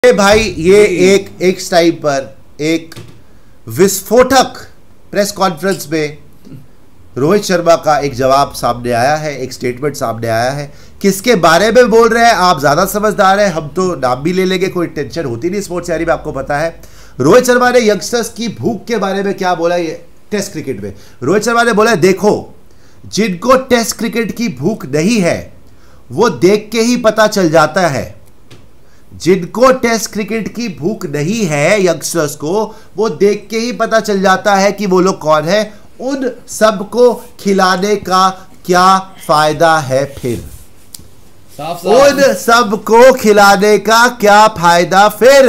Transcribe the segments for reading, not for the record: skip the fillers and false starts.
भाई ये एक टाइम पर एक विस्फोटक प्रेस कॉन्फ्रेंस में रोहित शर्मा का एक जवाब सामने आया है, एक स्टेटमेंट सामने आया है। किसके बारे में बोल रहे हैं आप ज्यादा समझदार हैं, हम तो नाम भी ले लेंगे, कोई टेंशन होती नहीं स्पोर्ट्स यारी में, आपको पता है। रोहित शर्मा ने यंगस्टर्स की भूख के बारे में क्या बोला ये टेस्ट क्रिकेट में। रोहित शर्मा ने बोला देखो जिनको टेस्ट क्रिकेट की भूख नहीं है वो देख के ही पता चल जाता है, जिनको टेस्ट क्रिकेट की भूख नहीं है यंगस्टर्स को वो देख के ही पता चल जाता है कि वो लोग कौन है, उन सबको खिलाने का क्या फायदा है फिर, उन सबको खिलाने का क्या फायदा फिर।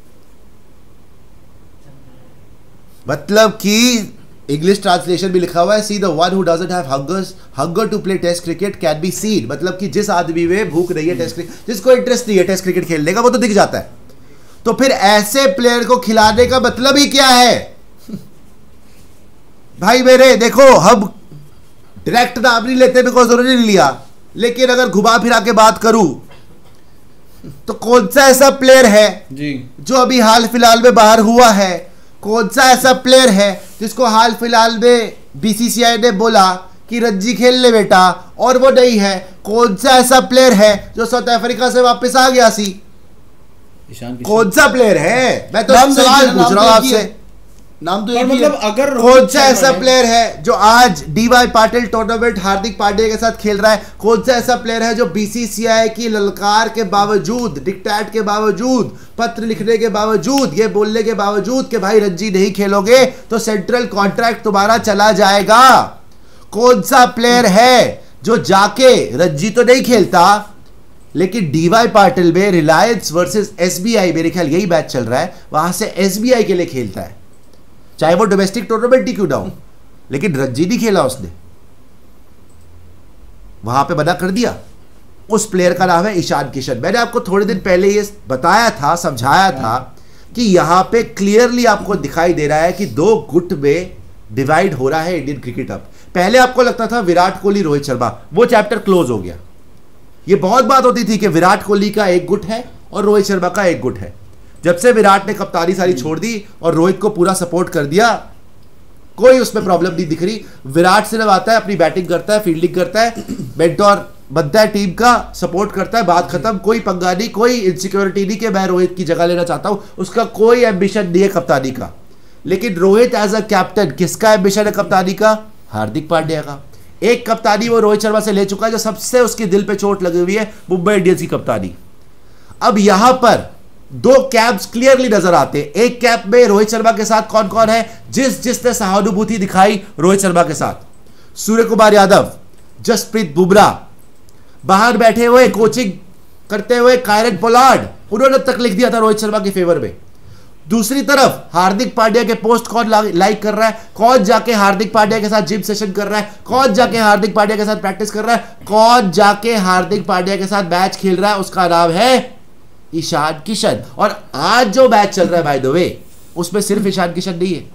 मतलब कि इंग्लिश ट्रांसलेशन भी लिखा हुआ है, see the one who doesn't have hunger to play test cricket can be seen. मतलब कि जिस आदमी में भूख नहीं है टेस्ट क्रिकेट, जिसको इंटरेस्ट नहीं है टेस्ट क्रिकेट खेलने का, वो तो दिख जाता है। तो फिर ऐसे प्लेयर को खिलाने का मतलब ही क्या है भाई मेरे। देखो हम डायरेक्ट नाम नहीं लेते बिकॉज उन्होंने नहीं लिया, लेकिन अगर घुमा फिरा के बात करूं तो कौन सा ऐसा प्लेयर है जी जो अभी हाल फिलहाल में बाहर हुआ है, कौन सा ऐसा प्लेयर है जिसको हाल फिलहाल में बीसीसीआई ने बोला कि रणजी खेल ले बेटा और वो नहीं है, कौन सा ऐसा प्लेयर है जो साउथ अफ्रीका से वापस आ गया सी, कौन सा प्लेयर है? मैं तो सवाल पूछ रहा हूं आपसे, नाम तो मतलब अगर कौन सा ऐसा प्लेयर है जो आज डीवाई पाटिल टूर्नामेंट हार्दिक पांड्या के साथ खेल रहा है, कौन सा ऐसा प्लेयर है जो बीसीसीआई की ललकार के बावजूद, डिक्टेट के बावजूद, पत्र लिखने के बावजूद, ये बोलने के बावजूद कि भाई रणजी नहीं खेलोगे तो सेंट्रल कॉन्ट्रैक्ट तुम्हारा चला जाएगा, कौन सा प्लेयर है जो जाके रणजी तो नहीं खेलता लेकिन डीवाई पाटिल में रिलायंस वर्सेस एसबीआई, मेरे ख्याल यही मैच चल रहा है, वहां से एसबीआई के लिए खेलता है, चाहे वो डोमेस्टिक टूर्नामेंट ही क्यों ना हो, लेकिन रणजी नहीं खेला उसने, वहां पे मना कर दिया। उस प्लेयर का नाम है ईशान किशन। मैंने आपको थोड़े दिन पहले ये बताया था, समझाया था कि यहां पे क्लियरली आपको दिखाई दे रहा है कि दो गुट में डिवाइड हो रहा है इंडियन क्रिकेट। अब पहले आपको लगता था विराट कोहली रोहित शर्मा, वो चैप्टर क्लोज हो गया। ये बहुत बात होती थी कि विराट कोहली का एक गुट है और रोहित शर्मा का एक गुट है। जब से विराट ने कप्तानी सारी छोड़ दी और रोहित को पूरा सपोर्ट कर दिया, कोई उसमें प्रॉब्लम नहीं दिख रही। विराट सिर्फ आता है, अपनी बैटिंग करता है, फील्डिंग करता है, मेंटोर बनता है, टीम का सपोर्ट करता है, बात खत्म। कोई पंगा नहीं, कोई इनसिक्योरिटी नहीं कि मैं रोहित की जगह लेना चाहता हूं, उसका कोई एम्बिशन नहीं है कप्तानी का। लेकिन रोहित एज अ कैप्टन, किसका एम्बिशन है कप्तानी का? हार्दिक पांड्या का। एक कप्तानी वो रोहित शर्मा से ले चुका है जो सबसे उसके दिल पे चोट लगी हुई है, मुंबई इंडियंस की कप्तानी। अब यहां पर दो कैंप्स क्लियरली नजर आते हैं। एक कैंप में रोहित शर्मा के साथ कौन कौन है, जिसने सहानुभूति दिखाई रोहित शर्मा के साथ, सूर्य कुमार यादव, जसप्रीत बुमराह, बाहर बैठे हुए कोचिंग करते हुए कायरन पोलार्ड, उन्होंने तक लिख दिया था रोहित शर्मा के फेवर में। दूसरी तरफ हार्दिक पांड्या के पोस्ट कौन लाइक कर रहा है, कौन जाके हार्दिक पांड्या के साथ जिम सेशन कर रहा है, कौन जाके हार्दिक पांड्या के साथ प्रैक्टिस कर रहा है, कौन जाके हार्दिक पांड्या के साथ मैच खेल रहा है, उसका नाम है ईशान किशन। और आज जो मैच चल रहा है बाय द वे, उसमें सिर्फ ईशान किशन नहीं है।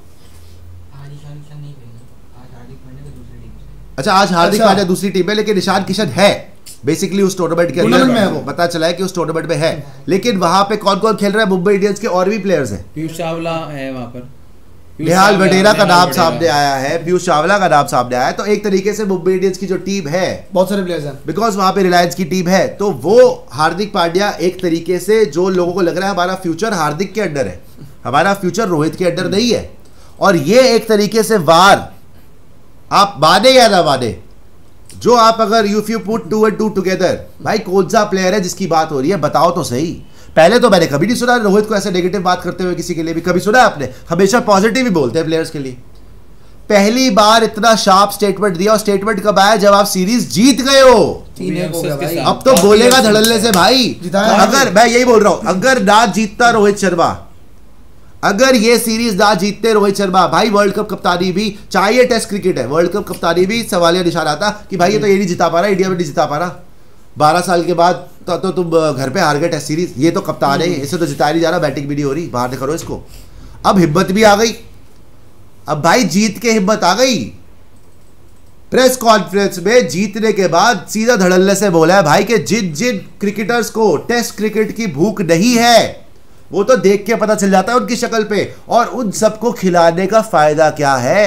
अच्छा, आज हार्दिक पांड्या दूसरी टीम है, लेकिन ईशान किशन है बेसिकली उस टूर्नामेंट के अंदर में, वो पता चला है कि उस टूर्नामेंट में है। लेकिन वहां पे कौन कौन खेल रहा है? मुंबई इंडियंस के और भी प्लेयर्स हैं। पीयूष चावला है वहां पर, निहाल वडेरा का नाम सामने आया है, पीयूष चावला का नाम सामने आया है। तो एक तरीके से मुंबई इंडियंस की जो टीम है, बहुत सारे प्लेयर्स हैं, बिकॉज वहां पे रिलायंस की टीम है, तो वो हार्दिक पांड्या एक तरीके से, जो लोगों को लग रहा है हमारा फ्यूचर हार्दिक के अंडर है, हमारा फ्यूचर रोहित के अंडर नहीं है। और ये एक तरीके से वार, आप माने या ना माने, जो आप अगर if you put 2 and 2 together, भाई कौन सा प्लेयर है जिसकी बात हो रही है, बताओ तो सही। पहले तो मैंने कभी नहीं सुना रोहित को ऐसे नेगेटिव बात करते हुए किसी के लिए भी, कभी सुना आपने? हमेशा पॉजिटिव ही बोलते हैं प्लेयर्स के लिए। पहली बार इतना शार्प स्टेटमेंट दिया, और स्टेटमेंट कब आया? जब आप सीरीज जीत गए हो। अब तो बोलेगा धड़ल्ले से भाई। अगर मैं यही बोल रहा हूं, अगर ना जीतता रोहित शर्मा, अगर ये सीरीज ना जीतते रोहित शर्मा, भाई वर्ल्ड कप कप्तानी भी, चाहे ये टेस्ट क्रिकेट है, वर्ल्ड कप कप्तानी भी सवालिया निशान आता कि भाई ये तो ये नहीं जिता पा रहा, इंडिया में नहीं जिता पा रहा, 12 साल के बाद तो तुम घर पे हार गए टेस्ट सीरीज, ये तो कप्तान है, इसे तो जिताया नहीं जा रहा, बैटिंग भी नहीं हो रही, बाहर करो इसको। अब हिम्मत भी आ गई, अब भाई जीत के हिम्मत आ गई। प्रेस कॉन्फ्रेंस में जीतने के बाद सीधा धड़ल्ले से बोला है भाई कि जिन जिन क्रिकेटर्स को टेस्ट क्रिकेट की भूख नहीं है वो तो देख के पता चल जाता है उनकी शक्ल पे। और उन सबको खिलाने का फायदा क्या है?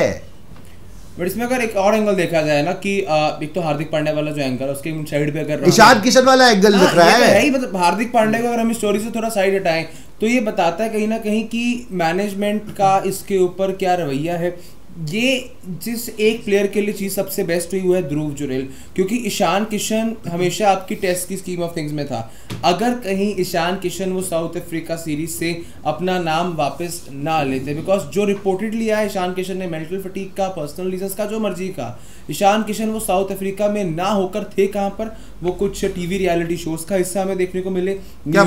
बट इसमें अगर एक और एंगल देखा जाए ना कि एक तो हार्दिक पांड्या वाला जो एंगल है उसके साइड पे अगर ईशान किशन वाला एंगल दिख रहा है, मतलब हार्दिक पांड्या को अगर हम स्टोरी से थोड़ा साइड हटाएं तो ये बताता है कहीं ना कहीं कि मैनेजमेंट का इसके ऊपर क्या रवैया है। ये जिस एक प्लेयर के लिए चीज़ सबसे बेस्ट हुई वो है ध्रुव जुरेल, क्योंकि ईशान किशन हमेशा आपकी टेस्ट की स्कीम ऑफ थिंग्स में था। अगर कहीं ईशान किशन वो साउथ अफ्रीका सीरीज से अपना नाम वापस ना लेते, बिकॉज जो रिपोर्टेडली आया ईशान किशन ने मेंटल फटीग का, पर्सनल रीजंस का, जो मर्जी का, ईशान किशन वो साउथ अफ्रीका में ना होकर थे कहाँ पर, वो कुछ टीवी रियलिटी शोज का हिस्सा हमें देखने को मिले।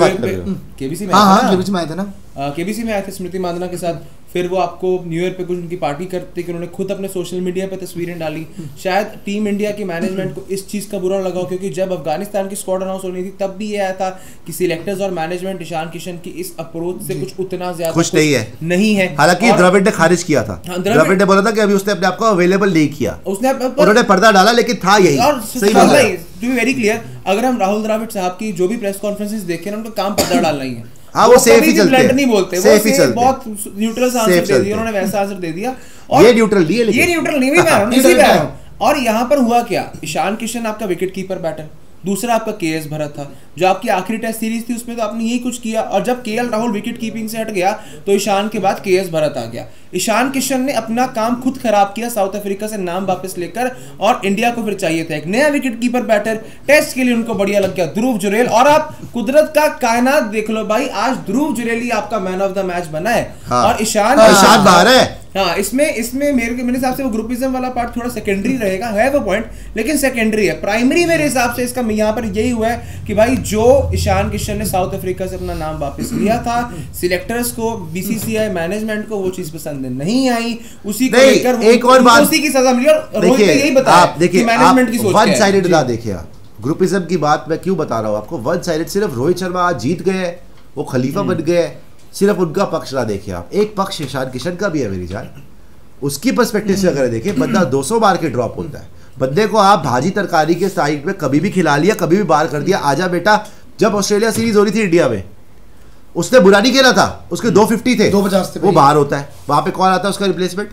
केबीसी में आए थे ना, केबीसी में आए थे स्मृति मांदना के साथ। फिर वो आपको न्यू ईयर पे कुछ उनकी पार्टी करते कि उन्होंने खुद अपने सोशल मीडिया पे तस्वीरें डाली। शायद टीम इंडिया की मैनेजमेंट को इस चीज़ का बुरा लगा, क्योंकि जब अफगानिस्तान की स्क्वाड अनाउंस होनी थी तब भी ये आया था कि सिलेक्टर्स और मैनेजमेंट ईशान किशन की इस अप्रोच से कुछ उतना ज्यादा खुश नहीं है। हालांकि द्रविड़ ने खारिज किया था, द्रविड़ ने बोला था कि अभी उसने अपने आप को अवेलेबल नहीं किया, उन्होंने पर्दा डाला, लेकिन था यही। और सही बात है, टू बी वेरी क्लियर, अगर हम राहुल द्रविड़ साहब की जो भी प्रेस कॉन्फ्रेंसेस देखें ना, उनका काम पर्दा डालना ही है। हाँ, वो सेफ ही चलते हैं, नहीं बोलते, वो बहुत न्यूट्रल आंसर दे दिया उन्होंने, वैसा आंसर दे दिया। और ये न्यूट्रल नहीं है, लेकिन ये न्यूट्रल नहीं, मैं इसी पे आ रहा हूं। और यहाँ पर हुआ क्या, ईशान किशन आपका विकेट कीपर बैटर, दूसरा आपका केएस भरत था, जो आपकी आखिरी टेस्ट सीरीज थी उसमें तो आपने यही कुछ किया। और जब केएल राहुल विकेट कीपिंग से हट गया तो ईशान के बाद केएस भरत आ गया। ईशान किशन ने अपना काम खुद खराब किया साउथ अफ्रीका से नाम वापस लेकर, और इंडिया को फिर चाहिए था एक नया विकेट कीपर बैटर। टेस्ट के लिए उनको बढ़िया लग गया ध्रुव जुरेल, और आप कुदरत का कायनात देख लो भाई, आज ध्रुव जुरेल ही आपका मैन ऑफ द मैच बना है। हाँ, और ईशान बाहर है। हाँ, इसमें मेरे हिसाब से वो ग्रुपिज्म वाला पार्ट थोड़ा सेकेंडरी रहेगा, है वो पॉइंट, लेकिन सेकेंडरी है। प्राइमरी मेरे हिसाब से इसका यहाँ पर यही हुआ है कि भाई जो ईशान किशन ने साउथ अफ्रीका से अपना नाम वापस लिया था, सिलेक्टर्स को, बीसीसीआई मैनेजमेंट को वो चीज पसंद नहीं आई, उसी को लेकर एक और बात, उसी की सजा मिली। और रोहित ने यही बताया कि मैनेजमेंट की सोच वन साइडेड ना देखिए आप। ग्रुपिज्म की बात मैं क्यों बता रहा हूँ आपको, वन साइडेड सिर्फ रोहित शर्मा आज जीत गए, वो खलीफा बन गए, सिर्फ उनका पक्ष ना देखिए आप, एक पक्ष ईशान किशन का भी है मेरी जान। उसकी पर्सपेक्टिव से अगर देखें, बंदा 200 बार के ड्रॉप होता है, बंदे को आप भाजी तरकारी के साइड में कभी भी खिला लिया, कभी भी बाहर कर दिया, आजा बेटा। जब ऑस्ट्रेलिया सीरीज हो रही थी इंडिया में, उसने बुरा नहीं खेला था, उसके 250 थे, 250 थे, वो बाहर होता है, वहां पे कौन आता है उसका रिप्लेसमेंट?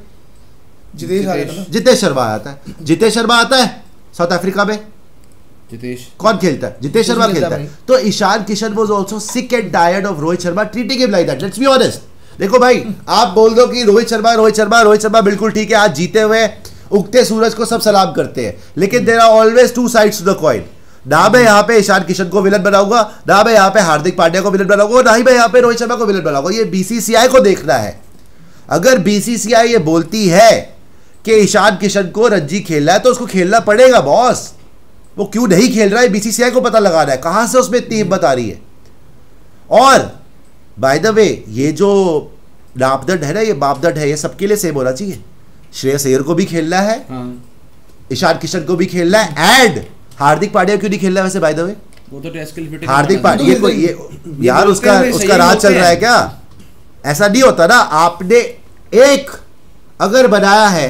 जितेश शर्मा आता है। जितेश शर्मा आता है साउथ अफ्रीका में, कौन खेलता है? जितेश शर्मा खेलता है। तो Ishan Kishan was also sick and tired of Rohit Sharma treating him like that. Let's be honest. देखो भाई, आप बोल दो कि रोहित शर्मा बिल्कुल ठीक है, आज जीते हुए उगते सूरज को सब सलाम करते हैं, लेकिन there are always two sides to the coin. ना मैं यहाँ पे ईशान किशन को विलन बनाऊंगा, ना मैं यहाँ पे हार्दिक पांड्या को विलन बनाऊंगा, ना ही मैं यहाँ पे रोहित शर्मा को विलन बनाऊंगा। ये बीसीसीआई को देखना है। अगर बीसीसीआई ये बोलती है कि ईशान किशन को रणजी खेलना है तो उसको खेलना पड़ेगा बॉस। वो क्यों नहीं खेल रहा है बीसीसीआई को पता लगाना है, कहां से उसमें इतनी हिम्मत आ रही है। और बाय द वे, ये जो मापदंड है ना, ये मापदंड है, ये सबके लिए सेम होना चाहिए। श्रेयस अय्यर को भी खेलना है, ईशान किशन को भी खेलना है, एंड हार्दिक पांड्या क्यों नहीं खेल रहा है वैसे बाय द वे? वो तो टेस्ट के लिए हार्दिक पांड्या को ये यार उसका राज चल रहा है क्या? ऐसा नहीं होता ना। आपने एक अगर बनाया है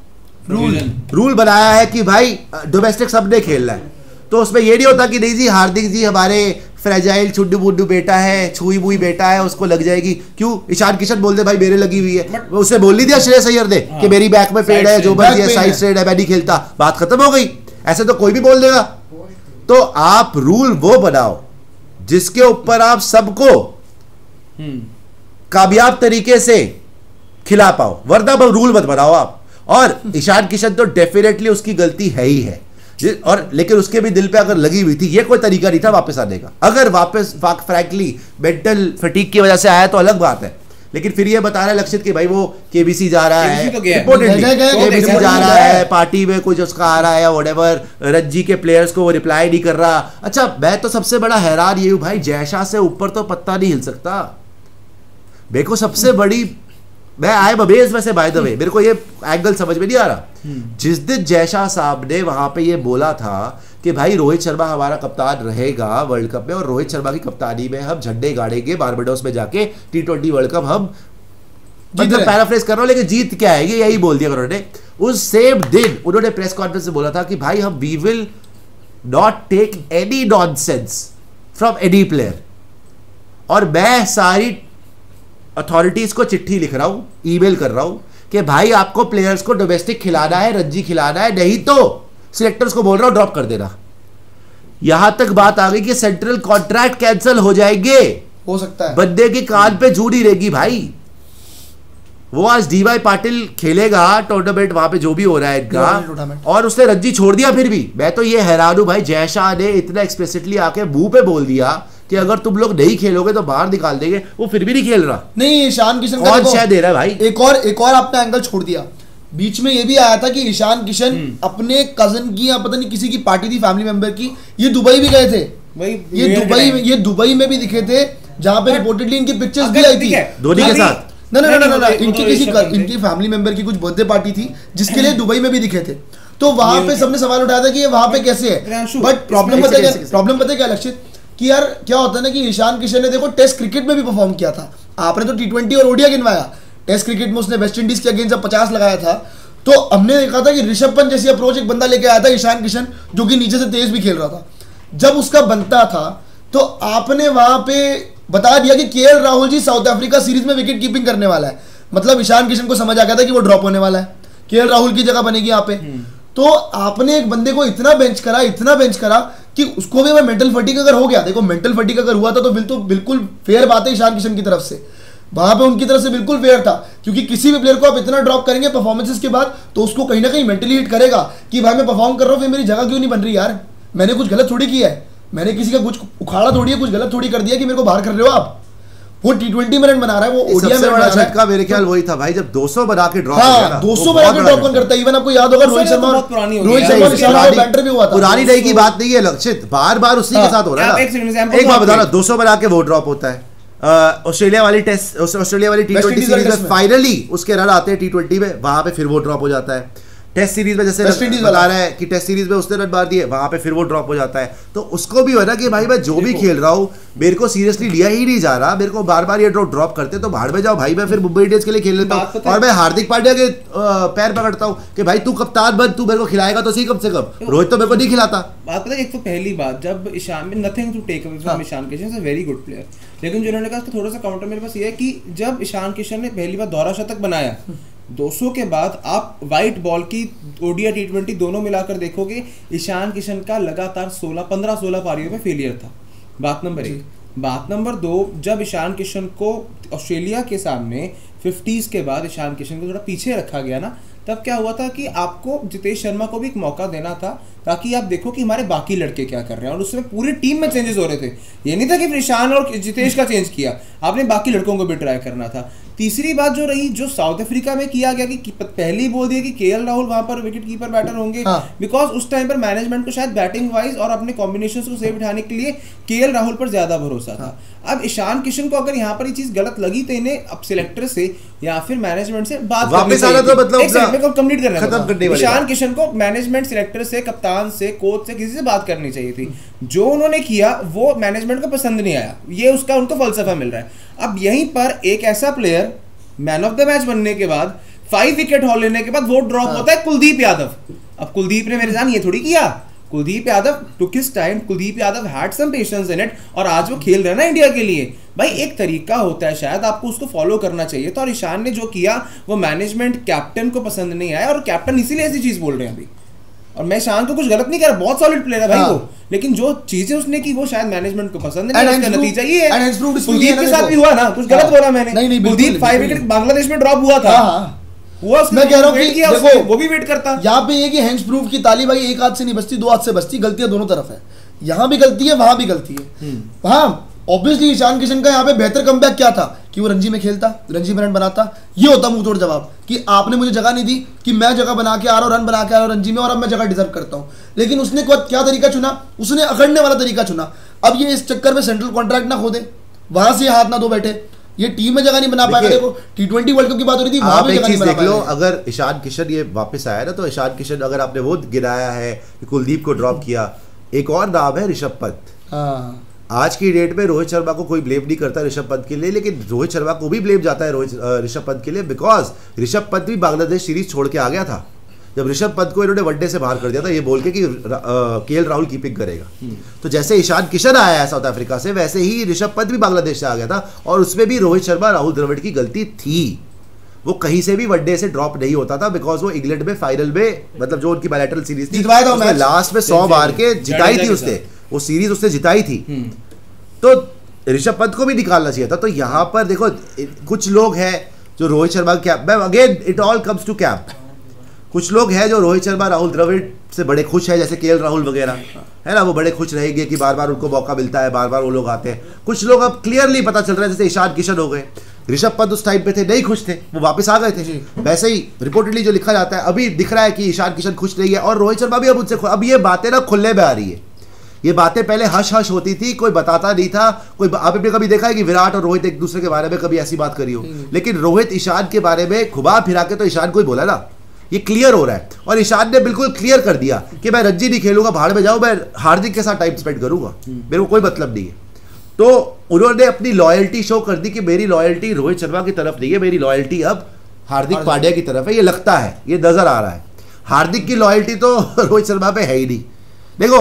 रूल बनाया है कि भाई डोमेस्टिक सबने खेलना है, तो उसमें ये नहीं होता कि नहीं जी हार्दिक जी हमारे फ्रेजाइल छुड्डू बुड्डू बेटा है, छुई बुई बेटा है, उसको लग जाएगी। क्यों ईशान किशन बोल दे भाई मेरे लगी हुई है, उसने बोल नहीं दिया श्रेयस अय्यर ने कि मेरी बैक में पेड़ है, जो मर्जी है, साइड स्ट्रेट है, मैं नहीं खेलता, बात खत्म हो गई। ऐसे तो कोई भी बोल देगा। तो आप रूल वो बनाओ जिसके ऊपर आप सबको कामयाब तरीके से खिला पाओ, वरना रूल मत बनाओ आप। और ईशान किशन तो डेफिनेटली उसकी गलती है ही है, और लेकिन उसके भी दिल पे अगर लगी हुई थी, ये कोई तरीका नहीं था वापस आने का। अगर वापस फ्रैंकली मेंटल फटीग की वजह से आया तो अलग बात है, लेकिन फिर ये बता रहा है लक्षित कि भाई वो केबीसी जा रहा है, केबीसी जा रहा है, पार्टी में कुछ उसका आ रहा है, व्हाटएवर, रणजी के प्लेयर्स को वो रिप्लाई नहीं कर रहा। अच्छा, मैं तो सबसे बड़ा हैरान ये हूं भाई, जयशाह से ऊपर तो पत्ता नहीं हिल सकता। मेरे को सबसे बड़ी, मैं आई एम अमेज्ड वैसे बाय द वे, मेरे को ये एंगल समझ में नहीं आ रहा। जिस दिन जयशाह साहब ने वहां पे ये बोला था कि भाई रोहित शर्मा हमारा कप्तान रहेगा वर्ल्ड कप में, और रोहित शर्मा की कप्तानी में हम झंडे गाड़ेंगे बारबाडोस में जाके, T20 वर्ल्ड कप हम, मतलब पैराफ्रेज कर रहा हूं, लेकिन जीत क्या है, यही बोल दिया उन्होंने। उस सेम दिन उन्होंने प्रेस कॉन्फ्रेंस में बोला था कि भाई हम we will not take any nonsense from any player. और मैं सारी अथॉरिटीज को चिट्ठी लिख रहा हूं, ईमेल कर रहा हूं कि भाई आपको प्लेयर्स को डोमेस्टिक खिलाना है, रणजी खिलाना है, नहीं तो सिलेक्टर्स को बोल रहा हूं ड्रॉप कर देना। यहां तक बात आ गई कि सेंट्रल कॉन्ट्रैक्ट कैंसिल हो जाएंगे, हो सकता है। बंदे के कान पे जूड़ी रहेगी भाई। वो आज डीवाई पाटिल खेलेगा टूर्नामेंट वहां पे जो भी हो रहा है इनका, और उसने रणजी छोड़ दिया। फिर भी मैं तो ये हैरान हूं भाई, जयशाह ने इतना एक्सप्लिसिटली आके मुंह पे बोल दिया कि अगर तुम लोग नहीं खेलोगे तो बाहर निकाल देंगे, वो फिर भी नहीं खेल रहा। नहीं, ईशान किशन कौन शय दे रहा है भाई? एक और आपने एंगल छोड़ दिया। बीच में ये भी आया था कि ईशान किशन अपने कजन की या पता नहीं किसी की पार्टी थी, फैमिली मेंबर की, ये दुबई भी गए थे। ये दुबई में भी दिखे थे, जहां पे रिपोर्टेडली इनकी पिक्चर्स भी आई थी धोनी के साथ। ना, इनकी फैमिली मेंबर की कुछ बर्थडे पार्टी थी जिसके लिए दुबई में भी दिखे थे। तो वहां पे सबने सवाल उठाया था कि ये वहां पे कैसे है। बट प्रॉब्लम पता है क्या लक्षित, कि यार क्या होता है ना कि ईशान किशन ने देखो टेस्ट क्रिकेट में भी परफॉर्म किया था। आपने तो T20 और ओडिया गिनवाया, टेस्ट क्रिकेट में उसने वेस्ट इंडीज के अगेंस्ट जब 50 लगाया था, तो हमने देखा था कि ऋषभ पंत जैसी अप्रोच एक बंदा लेके आया था ईशान किशन, जो कि नीचे से तेज भी खेल रहा था। जब उसका बनता था तो आपने वहां पे बता दिया कि KL Rahul ji South Africa series में विकेट कीपिंग करने वाला है। मतलब ईशान किशन को समझ आ गया था कि वो ड्रॉप होने वाला है, केएल राहुल की जगह बनेगी यहाँ पे। तो आपने एक बंदे को इतना बेंच करा कि उसको भी मेंटल फटीग अगर हो गया, देखो मेंटल फटीग अगर हुआ था तो बिल्कुल फेयर बात है ईशान किशन की तरफ से, वहां पे उनकी तरफ से बिल्कुल फेयर था। क्योंकि किसी भी प्लेयर को आप इतना ड्रॉप करेंगे परफॉर्मेंसेस के बाद तो उसको कहीं ना कहीं मेंटली हिट करेगा कि भाई मैं परफॉर्म कर रहा हूँ, फिर मेरी जगह क्यों नहीं बन रही यार, मैंने कुछ गलत थोड़ी किया है, मैंने किसी का कुछ उखाड़ा थोड़ी है, कुछ गलत थोड़ी कर दिया कि मेरे को बाहर कर रहे हो आप। वो T20 में रन बना रहा है, वो ओडिया में बना रहा है। मेरे ख्याल वही था भाई, जब 200 बना के ड्रॉप किया ना, 200 बना के ड्रॉप कौन करता है? इवन आपको याद होगा रोहित शर्मा बैटर भी हुआ था। पुरानी नहीं की बात नहीं है लक्षित, बार बार उसी के साथ हो रहा है। एक बात बता रहा, 200 बना के वो ड्रॉप होता है। ऑस्ट्रेलिया वाली T20 सीरीज में फाइनली उसके रन आते हैं T20 में, वहां पे फिर वो ड्रॉप हो जाता है। टेस्ट सीरीज में जैसे बता रहा है कि टेस्ट सीरीज में उसने रन मार दिए, वहां पे फिर वो ड्रॉप हो जाता है। तो उसको भी है ना कि भाई मैं जो भी खेल रहा हूँ मेरे को सीरियसली लिया ही नहीं जा रहा, मेरे को बार बार ये ड्रॉप करते तो बाहर में जाओ भाई, मैं फिर मुंबई इंडियंस के लिए खेल लेता हूँ। और मैं हार्दिक पांड्या के पैर पकड़ता हूँ कि भाई तू कप्तान बन, तू मेरे को खिलाएगा तो सही कम से कम, रोहित तो मेरे को नहीं खिलाता। बात पता है, एक तो पहली बात, जब ईशान में nothing to take away from Ishan Kishan, is a very good player, लेकिन जो उन्होंने कहा उसका थोड़ा सा काउंटर मेरे पास ये है कि जब ईशान किशन ने पहली बार दोहरा शतक बनाया 200 के बाद, आप वाइट बॉल की ओडिया T20 दोनों मिलाकर देखोगे, ईशान किशन का लगातार 15-16 पारियों में फेलियर था। बात नंबर 1। बात नंबर 2, जब ईशान किशन को ऑस्ट्रेलिया के सामने 50s के बाद ईशान किशन को थोड़ा पीछे रखा गया ना, तब क्या हुआ था कि आपको जितेश शर्मा को भी एक मौका देना था ताकि आप देखो कि हमारे बाकी लड़के क्या कर रहे हैं, और उसमें पूरी टीम में चेंजेस हो रहे थे। ये नहीं था कि ईशान और जितेश का चेंज किया, आपने बाकी लड़कों को भी ट्राई करना था। तीसरी बात जो रही, जो साउथ अफ्रीका में किया गया कि पहले ही बोल दिया कि केएल राहुल वहां पर विकेट कीपर बैटर होंगे, बिकॉज उस टाइम पर मैनेजमेंट को शायद बैटिंग वाइज और अपने कॉम्बिनेशंस को सही बिठाने के लिए केएल राहुल पर ज्यादा भरोसा था। अब ईशान किशन को अगर यहाँ पर ये चीज गलत लगी तो इन्हें अब सिलेक्टर से या फिर मैनेजमेंट से बात करनी चाहिए। ईशान किशन को मैनेजमेंट, सिलेक्टर से, कप्तान से, कोच से, किसी से बात करनी चाहिए थी। जो उन्होंने किया वो मैनेजमेंट को पसंद नहीं आया, ये उसका उनको फलसफा मिल रहा है। अब यहीं पर एक ऐसा player man of the match बनने के बाद 5 विकेट हॉल लेने के बाद वो ड्रॉप होता है कुलदीप यादव। अब कुलदीप ने मेरे जान ये थोड़ी किया, Kuldeep Yadav took his time, Kuldeep Yadav had some patience in it, और आज वो खेल रहे हैं ना इंडिया के लिए। भाई एक तरीका होता है, शायद आपको उसको फॉलो करना चाहिए था। और ईशान ने जो किया वो मैनेजमेंट, कैप्टन को पसंद नहीं आया, और कैप्टन इसीलिए ऐसी चीज बोल रहे हैं अभी। और मैं ईशान को कुछ गलत नहीं कर रहा, बहुत सॉलिड प्लेयर है भाई वो, लेकिन जो चीजें उसने की वो शायद मैनेजमेंट को पसंद नहीं, उसका नतीजा ये है। कुलदीप के साथ भी हुआ ना, कुछ गलत बोला मैंने। कुलदीप 5 विकेट बांग्लादेश में ड्रॉप हुआ था, मैं कह रहा हूँ कि देखो वो भी वेट करता। यहाँ पे ये कि हैंड्स प्रूफ की ताली भाई एक हाथ से नहीं बजती, 2 हाथ से बजती, गलतियां दोनों तरफ है, यहाँ भी गलती है वहां भी गलती है। हाँ ऑब्वियसली ईशान किशन का यहाँ पे बेहतर कमबैक क्या था कि वो रणजी में खेलता, रणजी में रन बनाता, ये होता मुंह तोड़ जवाब कि आपने मुझे जगह नहीं दी, कि मैं जगह बना के आ रहा हूँ, रन बना के आ रहा हूँ रणजी में, और अब मैं जगह डिजर्व करता हूँ। लेकिन उसने क्या तरीका चुना, उसने अकड़ने वाला तरीका चुना। अब ये इस चक्कर में सेंट्रल कॉन्ट्रैक्ट ना खो दे, वहां से हाथ ना दो बैठे, ये टीम में जगह नहीं बना पाएगा। देखो T20 वर्ल्ड कप की बात हो रही थी, वहां पे जगह नहीं बना पाएगा। अगर ईशान किशन ये वापस आया ना, तो ईशान किशन अगर आपने वो गिराया है कि कुलदीप को ड्रॉप किया, एक और नाम है ऋषभ पंत। आज की डेट में रोहित शर्मा को कोई ब्लेम नहीं करता ऋषभ पंत के लिए, लेकिन रोहित शर्मा को भी ब्लेम जाता है ऋषभ पंत के लिए, बिकॉज ऋषभ पंत भी बांग्लादेश सीरीज छोड़ के आ गया था। जब ऋषभ पंत को इन्होंने वनडे से बाहर कर दिया था ये बोल के कि केएल राहुल कीपिंग करेगा, तो जैसे ईशान किशन आया है साउथ अफ्रीका से, वैसे ही ऋषभ पंत भी बांग्लादेश से आ गया था, और उसमें भी रोहित शर्मा राहुल द्रविड़ की गलती थी। वो कहीं से भी वनडे से ड्रॉप नहीं होता था, बिकॉज वो इंग्लैंड में फाइनल में, मतलब जो उनकी बायलैटरल सीरीज थी उसमें लास्ट में 100 मार के जिताई थी उसने, वो सीरीज उसने जिताई थी। तो ऋषभ पंत को भी निकालना चाहिए था। तो यहाँ पर देखो कुछ लोग हैं जो Rohit Sharma cap, again it all comes to cap. कुछ लोग हैं जो रोहित शर्मा राहुल द्रविड़ से बड़े खुश है, जैसे केएल राहुल वगैरह है ना, वो बड़े खुश रहेंगे कि बार बार उनको मौका मिलता है, बार बार वो लोग आते हैं। कुछ लोग अब क्लियरली पता चल रहा है, जैसे ईशान किशन हो गए, ऋषभ पंत उस टाइम पे थे नहीं खुश थे, वो वापस आ गए थे। वैसे ही रिपोर्टेडली जो लिखा जाता है अभी दिख रहा है कि ईशान किशन खुश नहीं है, और रोहित शर्मा भी अब उनसे, अब ये बातें ना खुलने में आ रही है। ये बातें पहले हश हश होती थी, कोई बताता नहीं था, कोई आपने कभी देखा है कि विराट और रोहित एक दूसरे के बारे में कभी ऐसी बात करी हो, लेकिन रोहित ईशान के बारे में घुमा फिरा के तो ईशान को ही बोला ना, ये क्लियर हो रहा है। और ईशान ने बिल्कुल क्लियर कर दिया कि मैं रणजी नहीं खेलूंगा, भाड़ में जाऊं, मैं हार्दिक के साथ टाइम स्पेंड करूंगा, मेरे को कोई मतलब नहीं है। तो उन्होंने अपनी लॉयल्टी शो कर दी कि मेरी लॉयल्टी रोहित शर्मा की तरफ नहीं है, मेरी लॉयल्टी अब हार्दिक पांड्या की तरफ है। ये लगता है, ये नजर आ रहा है। हार्दिक की लॉयल्टी तो रोहित शर्मा पे है ही नहीं। देखो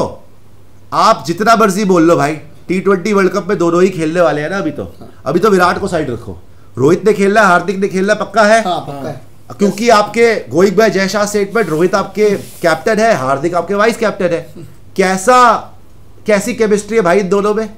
आप जितना मर्जी बोल लो भाई, T20 वर्ल्ड कप में दोनों ही खेलने वाले हैं ना। अभी तो विराट को साइड रखो, रोहित ने खेलना है, हार्दिक ने खेलना पक्का है, पक्का है। क्योंकि आपके going by Jay Shah statement Rohit आपके कैप्टन है, हार्दिक आपके वाइस कैप्टन है। कैसी केमिस्ट्री है भाई इन दोनों में,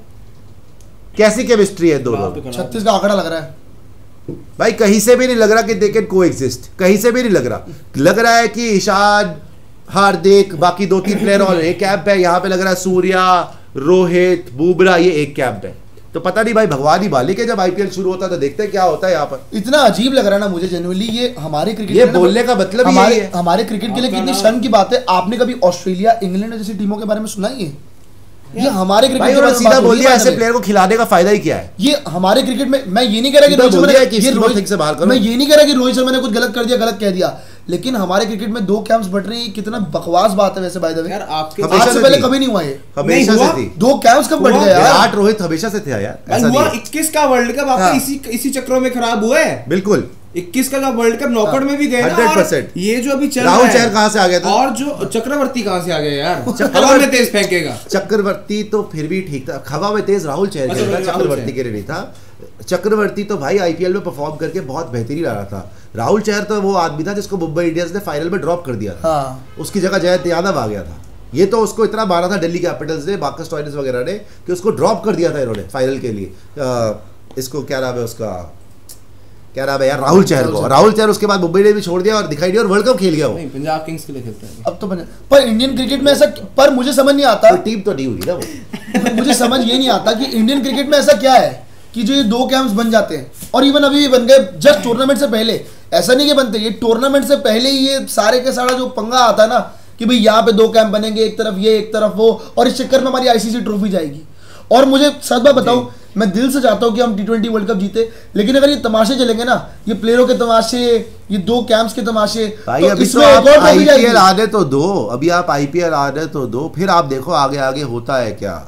कैसी केमिस्ट्री है दोनों में। 36 का आंकड़ा लग रहा है भाई, कहीं से भी नहीं लग रहा कि दे कैन कोएग्जिस्ट, कहीं से भी नहीं लग रहा। लग रहा है कि ईशान, हार्दिक, बाकी 2-3 प्लेयर और एक कैंप है, यहाँ पे लग रहा है सूर्या, रोहित, बुमराह ये एक कैंप है। तो पता नहीं भाई, भगवान ही मालिक है। जब आईपीएल शुरू होता है तो देखते हैं क्या होता है यहाँ पर। इतना अजीब लग रहा है ना मुझे जेन्युइनली, ये हमारे क्रिकेट, ये बोलने का मतलब हमारे क्रिकेट के लिए कितनी शर्म की बात है। आपने कभी ऑस्ट्रेलिया, इंग्लैंड जैसी टीमों के बारे में सुना ही है? ये हमारे क्रिकेट में सीधा बोल दिया, ऐसे प्लेयर को खिलाने का फायदा ही क्या है। ये हमारे क्रिकेट में, मैं ये नहीं कह रहा कि रोहित शर्मा ने, मैं ये नहीं कह रहा कि रोहित शर्मा ने कुछ गलत कर दिया, गलत कह दिया, लेकिन हमारे क्रिकेट में 2 कैंप्स बढ़ रहे हैं, कितना बकवास बात है वैसे। बाय द वे यार, आपके आज से पहले कभी नहीं हुआ ये, हमेशा से थी। 2 कैंप्स कब बढ़ गए यार? विराट रोहित हमेशा से थे यार, ऐसा हुआ 21 का वर्ल्ड कप आपका इसी चक्रों में खराब हुआ है। बिल्कुल 21 का वर्ल्ड कप नॉकआउट में भी गए ना, 100%। ये जो अभी चल रहा है, राहुल चहर कहां से आ गया था, और जो चक्रवर्ती कहां से आ गया यार, हवा में तेज फेंकेगा। चक्रवर्ती तो फिर भी ठीक था, हवा में तेज राहुल चहर के था, चक्रवर्ती के लिए नहीं था। चक्रवर्ती तो भाई आईपीएल में परफॉर्म करके बहुत बेहतरीन आ रहा था। राहुल चहर तो वो आदमी था जिसको मुंबई इंडियंस ने फाइनल में ड्रॉप कर दिया था। उसकी जगह जयंत यादव आ गया था। ये तो उसको इतना मारा था दिल्ली कैपिटल्स ने, मार्कस स्टोइनिस वगैरह ने, कि उसको ड्रॉप कर दिया था इन्होंने फाइनल के लिए। इसको क्या नाम है उसका, क्या नाम है यार, राहुल चहर को। राहुल चहर उसके बाद मुंबई ने भी छोड़ दिया और दिखाई दिया और वर्ल्ड कप खेल गया वो। पंजाब किंग्स के लिए खेलता है अब तो। पर इंडियन क्रिकेट में ऐसा, पर मुझे समझ नहीं आता, टीम तो नहीं हुई ना वो। मुझे समझ ये नहीं आता कि इंडियन क्रिकेट में ऐसा क्या है कि जो ये 2 कैंप्स बन जाते हैं, और इवन अभी भी बन गए जस्ट टूर्नामेंट से पहले। ऐसा नहीं कि बनते, ये टूर्नामेंट से पहले ही ये सारे के सारा जो पंगा आता है ना कि भाई यहाँ पे 2 कैंप बनेंगे, एक तरफ ये एक तरफ वो, और इस चक्कर में हमारी आईसीसी ट्रॉफी जाएगी। और मुझे सच बात बताऊं, मैं दिल से चाहता हूं कि हम T20 वर्ल्ड कप जीते, लेकिन अगर ये तमाशे चलेंगे ना, ये प्लेयरों के तमाशे, ये 2 कैंप्स के तमाशे, तो इसमें आप आईपीएल आने तो दो, अभी आप आईपीएल आने तो दो, फिर आप देखो आगे आगे होता है क्या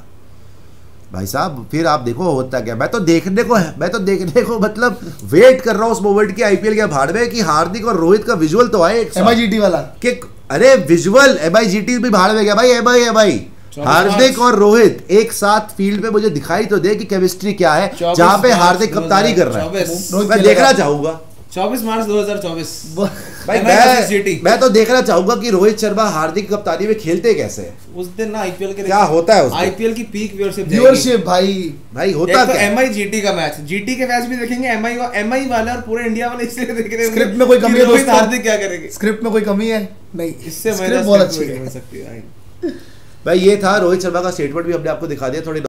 भाई साहब, फिर आप देखो होता क्या। मैं तो देखने को मतलब वेट कर रहा हूँ उस मोमेंट की आईपीएल के भाड़ में कि हार्दिक और रोहित का विजुअल तो आए MIGT वाला, कि अरे विजुअल MIGT भी भाड़ में गया भाई। MI हार्दिक और रोहित एक साथ फील्ड पे मुझे दिखाई तो दे कि केमिस्ट्री क्या है, जहां पे हार्दिक कप्तानी कर रहा है। मैं देखना चाहूंगा 24 मार्च 2024 भाई, मैं तो देखना चाहूंगा कि रोहित शर्मा हार्दिक कप्तानी में खेलते कैसे है उस दिन ना। आईपीएल के क्या होता है, आईपीएल की पीक व्यूअरशिप भाई होता है। MIGT का मैच, जीटी के मैच भी देखेंगे, MI वाले और पूरे इंडिया वाले इसलिए देख रहे हैं। स्क्रिप्ट में कोई कमी है दोस्तों? हार्दिक क्या करेंगे, स्क्रिप्ट में कोई कमी है? नहीं, इससे बहुत अच्छी हो सकती है भाई। ये था रोहित शर्मा का स्टेटमेंट, भी हमने आपको दिखा दिया। थोड़ी